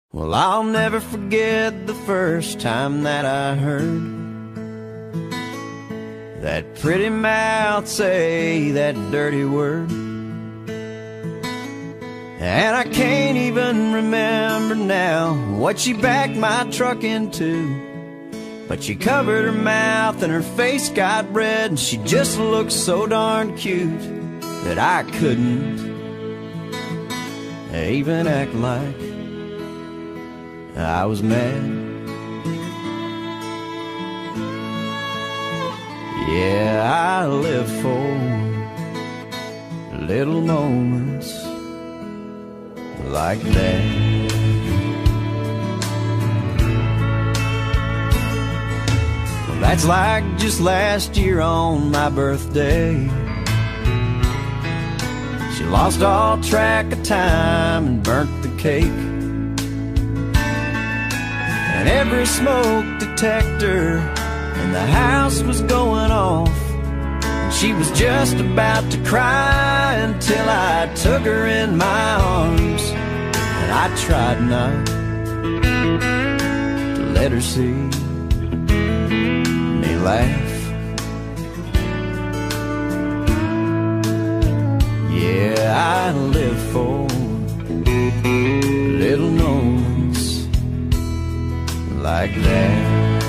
Well, I'll never forget the first time that I heard that pretty mouth say that dirty word. And I can't even remember now what she backed my truck into, but she covered her mouth and her face got red, and she just looked so darn cute that I couldn't even act like I was mad. Yeah, I live for little moments like that. Well, that's like just last year on my birthday. She lost all track of time and burnt the cake, and every smoke detector in the house was going off, and she was just about to cry until I took her in my arms, and I tried not to let her see me laugh. Yeah, I live for little moments like that.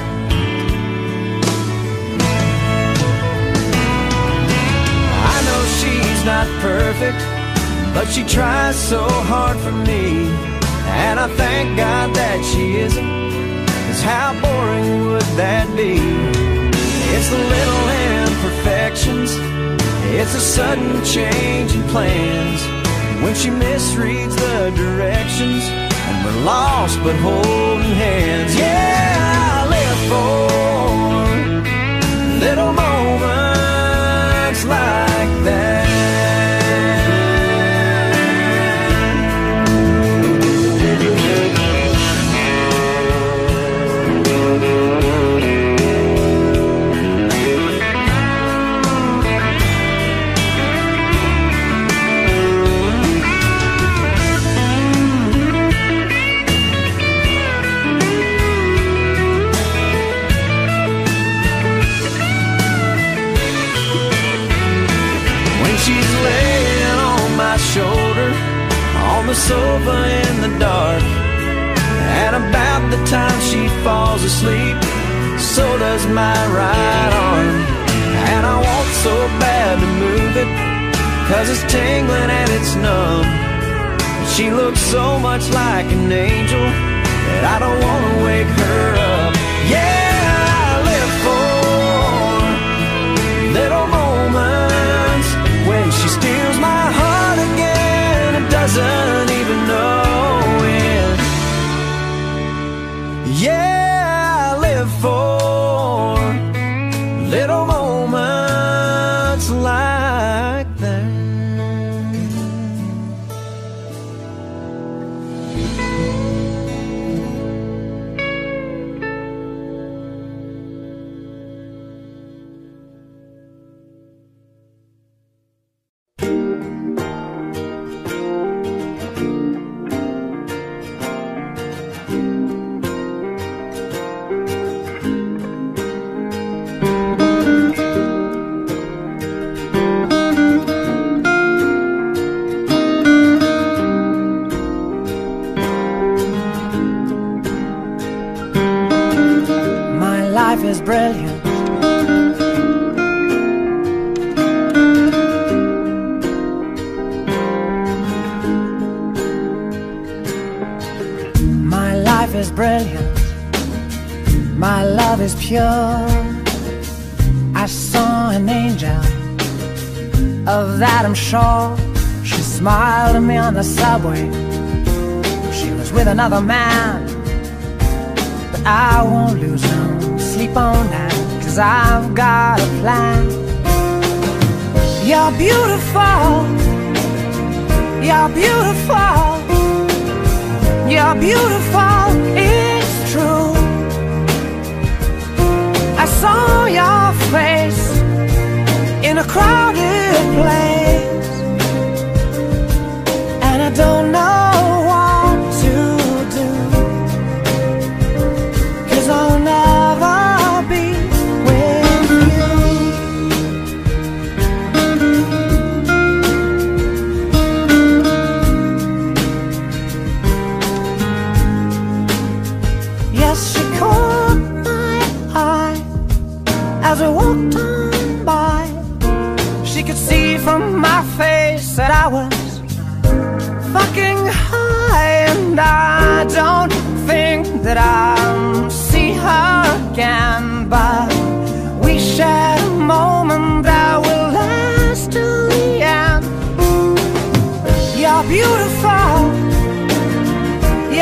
I know she's not perfect, but she tries so hard for me, and I thank God that she isn't, 'cause how boring would that be? It's the little imperfections, it's a sudden change in plans, when she misreads the directions and we're lost but holding hands. Yeah, I live for little moments like that. Shoulder on the sofa in the dark, and about the time she falls asleep, so does my right arm. And I want so bad to move it, 'cause it's tingling and it's numb. She looks so much like an angel that I don't want to wake her up. Yeah, I live for little moments when she steals my heart again and doesn't even know it. Yeah, I live for little moments like that. Is brilliant. My life is brilliant. My love is pure. I saw an angel, of that I'm sure. She smiled at me on the subway. She was with another man, but I won't lose no sleep on that, 'cause I've got a plan. You're beautiful, you're beautiful, you're beautiful, it's true. I saw your face in a crowded place, and I don't know what to do.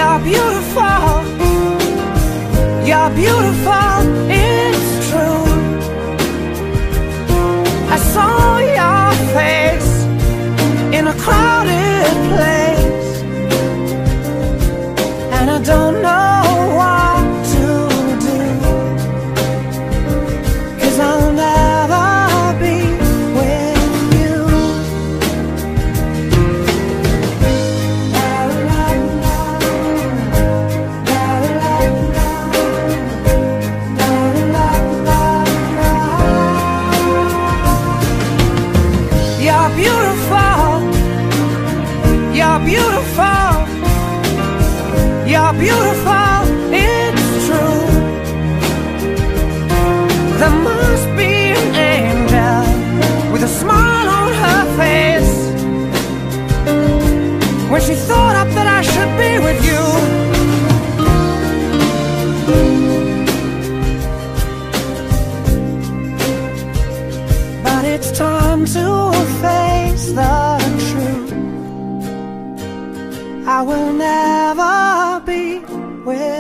You're beautiful, you're beautiful, it's true. I saw your face in a crowded place, and I don't know what to do, 'cause I'll never be with you. You're beautiful, you're beautiful, you're beautiful, it's true. There must be an angel with a smile on her face when she thought up that I should be with you. But it's time to face the truth. I will never be with